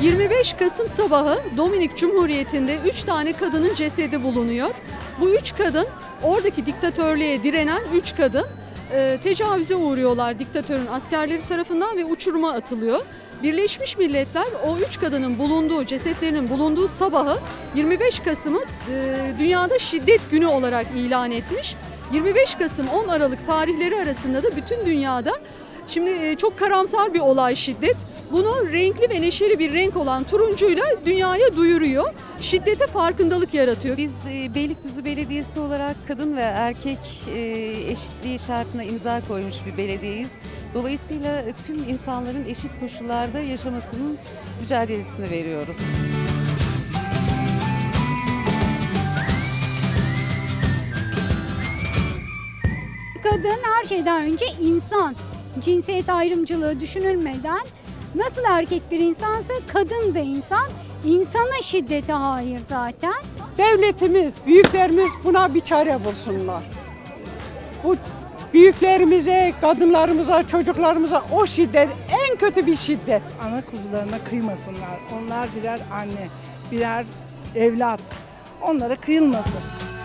25 Kasım sabahı Dominik Cumhuriyeti'nde 3 tane kadının cesedi bulunuyor. Bu 3 kadın, oradaki diktatörlüğe direnen 3 kadın tecavüze uğruyorlar diktatörün askerleri tarafından ve uçuruma atılıyor. Birleşmiş Milletler o 3 kadının bulunduğu, cesetlerinin bulunduğu sabahı 25 Kasım'ı dünyada şiddet günü olarak ilan etmiş. 25 Kasım 10 Aralık tarihleri arasında da bütün dünyada, şimdi çok karamsar bir olay şiddet, bunu renkli ve neşeli bir renk olan turuncuyla dünyaya duyuruyor. Şiddete farkındalık yaratıyor. Biz Beylikdüzü Belediyesi olarak kadın ve erkek eşitliği şartına imza koymuş bir belediyeyiz. Dolayısıyla tüm insanların eşit koşullarda yaşamasının mücadelesini veriyoruz. Kadın her şeyden önce insan. Cinsiyet ayrımcılığı düşünülmeden nasıl erkek bir insansa kadın da insan. İnsana şiddete hayır zaten. Devletimiz, büyüklerimiz buna bir çare bulsunlar. Bu büyüklerimize, kadınlarımıza, çocuklarımıza o şiddet en kötü bir şiddet. Ana kuzularına kıymasınlar. Onlar birer anne, birer evlat. Onlara kıyılmasın.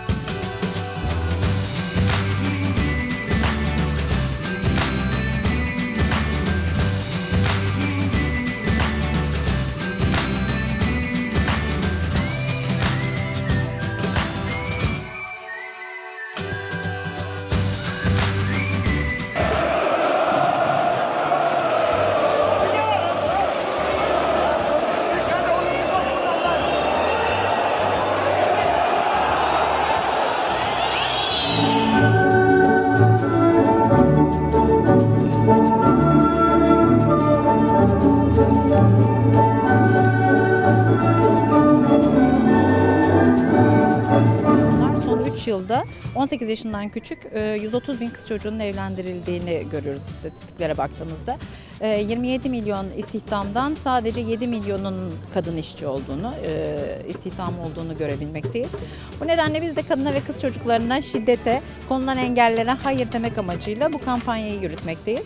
Yılda 18 yaşından küçük 130 bin kız çocuğunun evlendirildiğini görüyoruz istatistiklere baktığımızda. 27 milyon istihdamdan sadece 7 milyonun kadın işçi olduğunu, istihdam olduğunu görebilmekteyiz. Bu nedenle biz de kadına ve kız çocuklarına şiddete, konulan engellere hayır demek amacıyla bu kampanyayı yürütmekteyiz.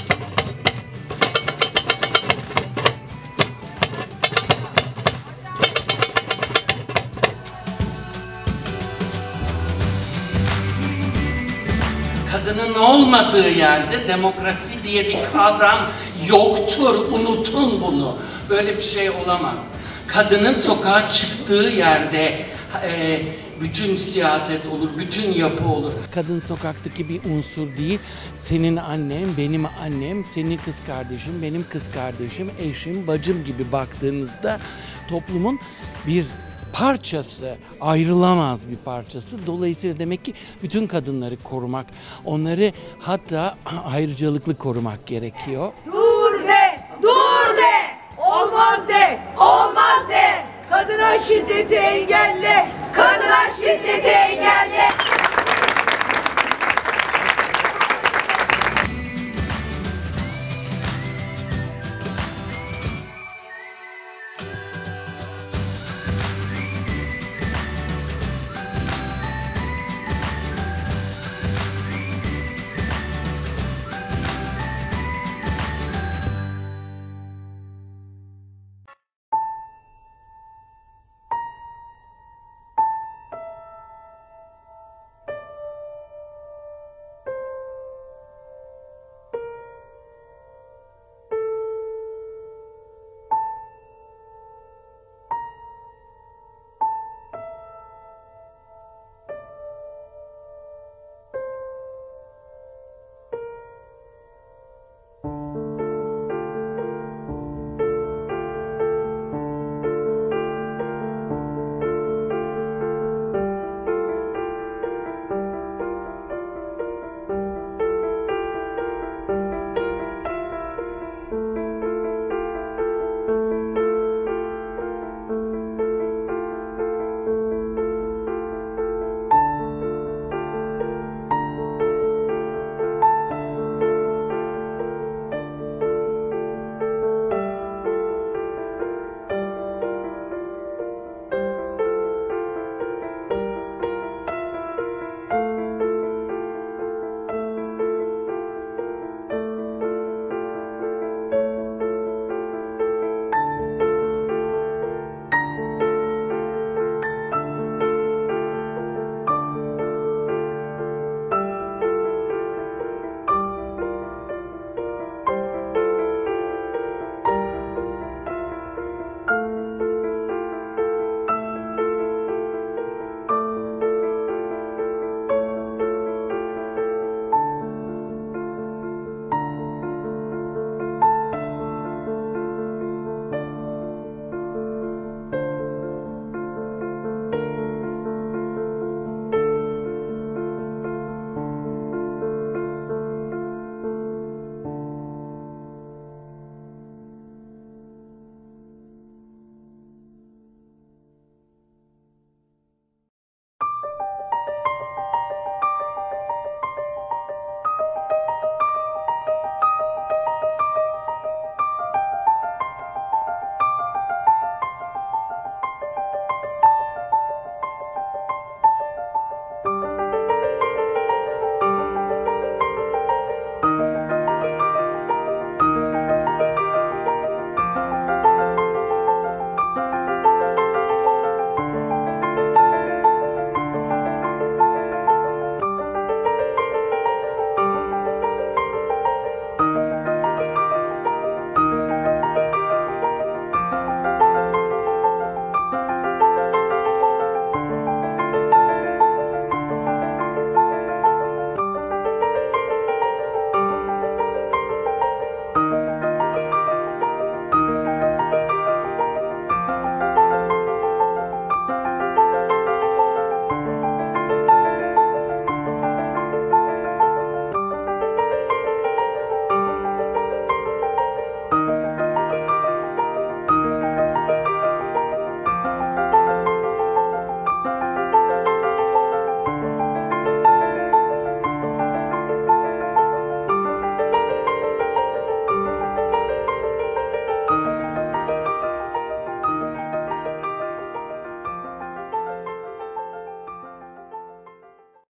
Kadının olmadığı yerde demokrasi diye bir kavram yoktur. Unutun bunu. Böyle bir şey olamaz. Kadının sokağa çıktığı yerde bütün siyaset olur, bütün yapı olur. Kadın sokaktaki bir unsur değil. Senin annen, benim annem, senin kız kardeşim, benim kız kardeşim, eşim, bacım gibi baktığınızda toplumun bir parçası, ayrılamaz bir parçası. Dolayısıyla demek ki bütün kadınları korumak, onları hatta ayrıcalıklı korumak gerekiyor. Dur de, dur de, olmaz de, olmaz de. Kadına şiddeti engelle, kadına şiddeti engelle.